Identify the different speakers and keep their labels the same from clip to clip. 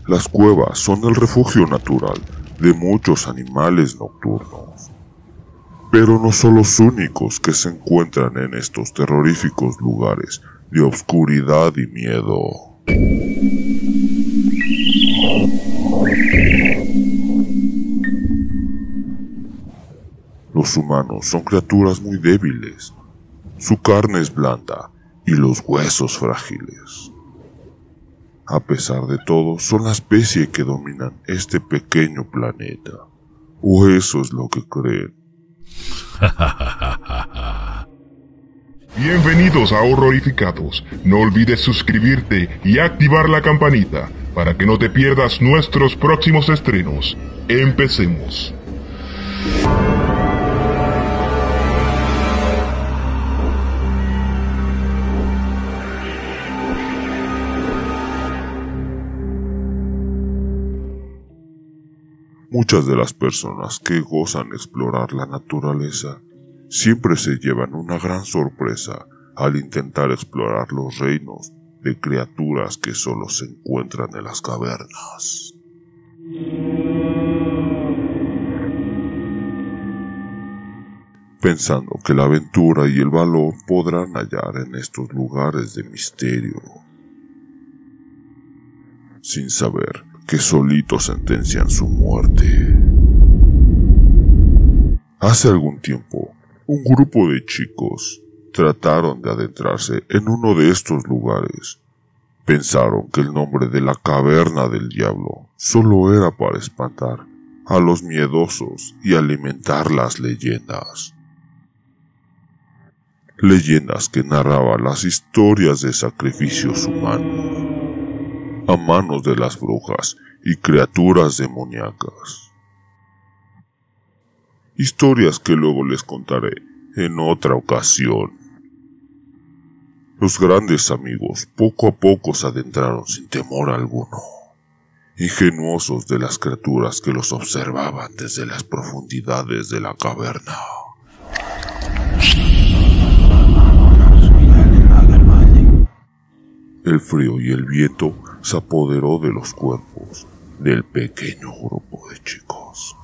Speaker 1: Las cuevas son el refugio natural de muchos animales nocturnos, pero no son los únicos que se encuentran en estos terroríficos lugares de oscuridad y miedo. Los humanos son criaturas muy débiles. Su carne es blanda y los huesos frágiles. A pesar de todo, son la especie que dominan este pequeño planeta. O eso es lo que creen.
Speaker 2: Bienvenidos a Horrorificados. No olvides suscribirte y activar la campanita para que no te pierdas nuestros próximos estrenos. Empecemos.
Speaker 1: Muchas de las personas que gozan explorar la naturaleza siempre se llevan una gran sorpresa al intentar explorar los reinos de criaturas que solo se encuentran en las cavernas. Pensando que la aventura y el valor podrán hallar en estos lugares de misterio, sin saber que solitos sentencian su muerte. Hace algún tiempo, un grupo de chicos trataron de adentrarse en uno de estos lugares. Pensaron que el nombre de la caverna del diablo solo era para espantar a los miedosos y alimentar las leyendas. Leyendas que narraban las historias de sacrificios humanos a manos de las brujas y criaturas demoníacas. Historias que luego les contaré en otra ocasión. Los grandes amigos poco a poco se adentraron sin temor alguno, ingenuosos de las criaturas que los observaban desde las profundidades de la caverna. El frío y el viento se apoderó de los cuerpos del pequeño grupo de chicos.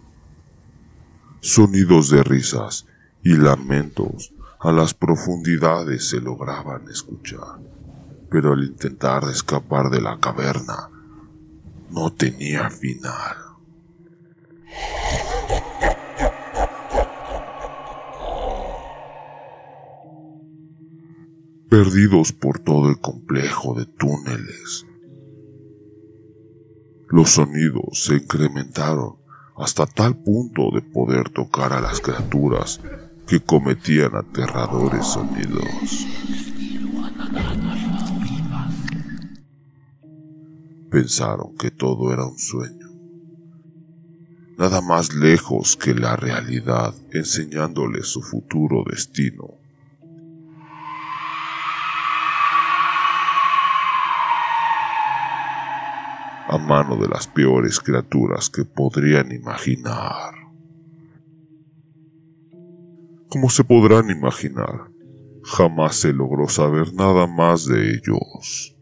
Speaker 1: Sonidos de risas y lamentos a las profundidades se lograban escuchar, pero al intentar escapar de la caverna no tenía final. Perdidos por todo el complejo de túneles, los sonidos se incrementaron hasta tal punto de poder tocar a las criaturas que cometían aterradores sonidos. Pensaron que todo era un sueño, nada más lejos que la realidad, enseñándoles su futuro destino. A mano de las peores criaturas que podrían imaginar. Como se podrán imaginar, jamás se logró saber nada más de ellos.